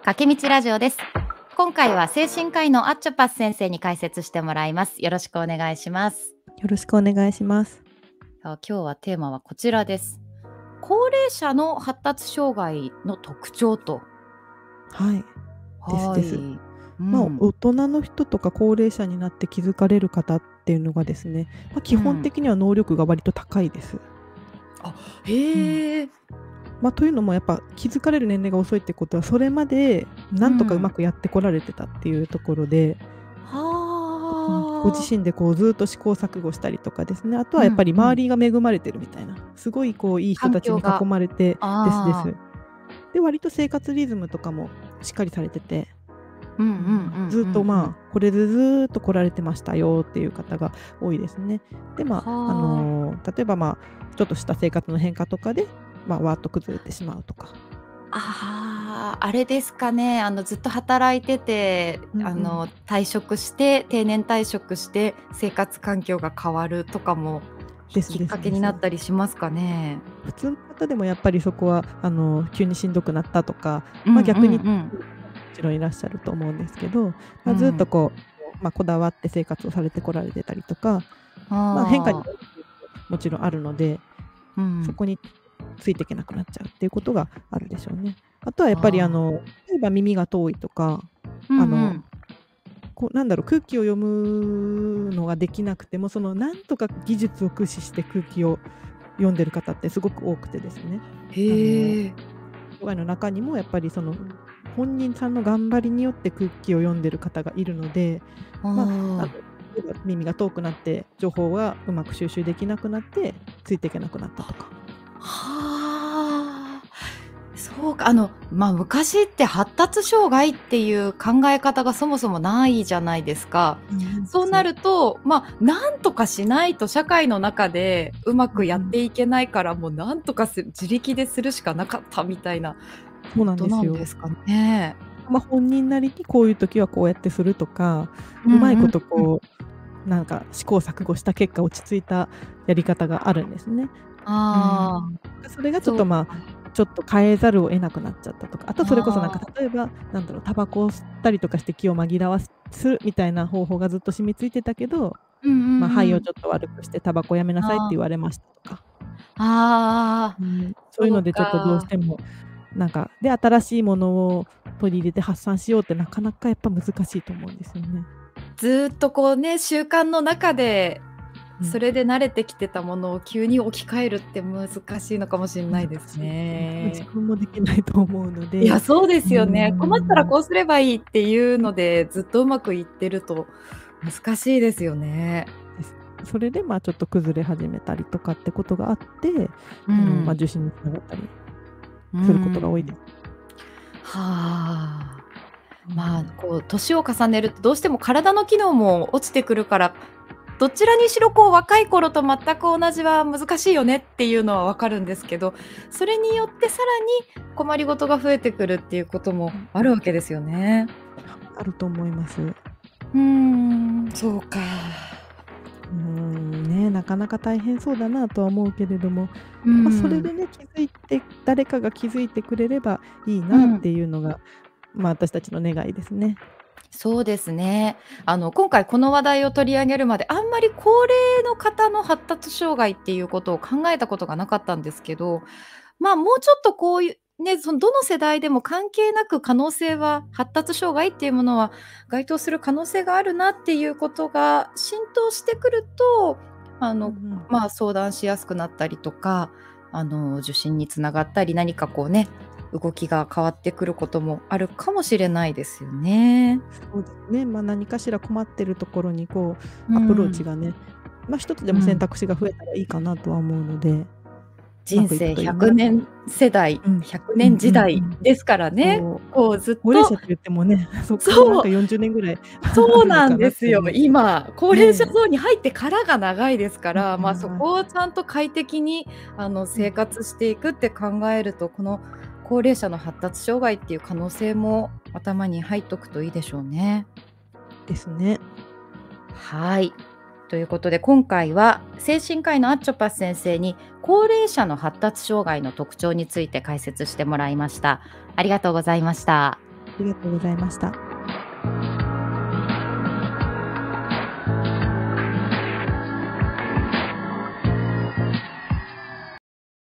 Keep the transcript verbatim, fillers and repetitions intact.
駆け道ラジオです。今回は精神科医のアッチョパス先生に解説してもらいます。よろしくお願いします。 よろしくお願いします。 さあ、今日はテーマはこちらです。高齢者の発達障害の特徴と。 はいですはです。 い。うまあ、 ん。 大人の人とか高齢者になって気づかれる方っていうのがですね、まあ、基本的には能力が割と高いです。 あ、へえ。 まあ、というのもやっぱ気づかれる年齢が遅いってことは、それまでなんとかうまくやってこられてたっていうところで、うん、ご自はあ。 身でこうずっと試行錯誤したりとかですね、あとはやっぱりうんうん。 周りが恵まれてるみたいな、すごいこういい人たちに環境が。 囲まれてですでああ。 す。で、割と生活リズムとかもしっかりされてて、 うんうんううん、 んずっと、 うんうん。 まあ、これでずーっと来られてましたよっていう方が多いですね。で、まあ、あはあ。 の、例えば、まあ、ちょっとした生活の変化とかで、まあ、わーっと崩れてしまうとか。 ああ、あれですかね。あの、ずっと働いてて、 うんうん。 あの、退職して定年退職して生活環境が変わるとかも、 ですきっかけですです。 になったりしますかね？ 普通の方でもやっぱりそこは、あの、急にしんどくなったとか、まあ、 うんうん逆にうん。 もちろんいらっしゃると思うんですけど、まあ、ずっとうん。 こう、まあ、こだわって生活をされてこられてたりとか、まあ、変化にああ。 ももちろんあるので、 うん。 そこについていけなくなっちゃうっていうことがあるでしょうね。あとはやっぱりあああ。 の、例えば耳が遠いとか、 うんあの、 うん。 こうなんだろう、空気を読むのができなくても、そのなんとか技術を駆使して空気を読んでる方ってすごく多くてですね。あの、 へえ。 障害の中にもやっぱりその、本人さんの頑張りによって空気を読んでる方がいるので、 あまあ、あの、 あ。 例えば耳が遠くなって情報がうまく収集できなくなってついていけなくなったとか。 はあ。そうか、あの、ま、昔って発達障害っていう考え方がそもそもないじゃないですか。 うん、 そうなす。 ると、ま、なんとかしないと社会の中でうまくやっうんうん。 ていけないから、もうなんとかす自力でするしかなかったみたいなそうなんことですよ。 なんですかね。 ま、本人なりにこういう時はこうやってするとか、うまいこうんうんうん。 とこう、なんか試行錯誤した結果落ち着いたやり方があるんですね。うああ、 ん。それがちょっそうと、まか。 あ、ちょっと変えざるを得なくなっちゃったとか、あとそれこそなんかああ。 例えば、なんだろう、タバコを吸ったりとかして気を紛らわすみたいな方法がずっと染みついてたけど、 うんうま、 んうん。 肺をちょっと悪くしてタバコやめなさいってああ。 言われましたとか。 ああ、 うん、そういうそうのでちょっとどうしか。 ても、なんか、で、新しいものを取り入れて発散しようってなかなかやっぱ難しいと思うんですよね。 ずっとこうね、習慣の中で、 うん。 それで慣れてきてたものを急に置き換えるって難しいのかもしんな難いですしいですね。多分自ね。 分もできないと思うので、 いや、そうでうーすよね。困ったらん。 こうすればいいっていうので、ずっとうまくいってると難しいですよね。 です。それで、ま、ちょっと崩れ始めたりとかってことがあって、 うあの、ま、 ん。 受診に繋がったりうすることが多いでん。 す。 はあ。まあ、 うん。 こう年を重ねるとどうしても体の機能も落ちてくるから、どちらにしろこう若い頃と全く同じは難しいよねっていうのは分かるんですけど、それによってさらに困りごとが増えてくるっていうこともうんうん。 あるわけですよね。 あると思います。 うーん、そうか。 うーん、ね、なかなか大変そうだなとは思うけれども、 うま、それん。 でね、気づいて誰かが気づいてくれればいいなっうん。 ていうのが、ま、私たちの願いですね。 そうですね。あの、今回この話題を取り上げるまで、あんまり高齢の方の発達障害っていうことを考えたことがなかったんですけど、まあ、もうちょっとこういうね、そのどの世代でも関係なく可能性は発達障害っていうものは該当する可能性があるなっていうことが浸透してくると、あの、 うんうん。 まあ、相談しやすくなったりとか、あの、受診に繋がったり、何かこうね、動きが変わってくることもあるかもしれないですよね。 そうですね、ま、何かしら困ってるところにこううアプローチん。 がね、ま、一つでも選うん。 択肢が増えたらいいかなとは思うので、うまくいく人生100 といいな。 年世代、 うん。 ひゃくねんうんう時代んうん。 ですからね。 そう。 こうずっと高齢者って言ってもね、そっからなんそう。 かよんじゅうねんぐらいあそうなんるのかなですよ。 って思うと。 今、高齢者ね。 ゾーンに入ってからが長いですかうん、 ら、ま、そ長い。 こをちゃんと快適にあの、 うん。 生活していくって考えると、この高齢者の発達障害っていう可能性も頭に入っとくといいでしょうね。 ですね。 はい。ということで今回は精神科医のアッチョパス先生に高齢者の発達障害の特徴について解説してもらいました。ありがとうございました。 りがとうございました。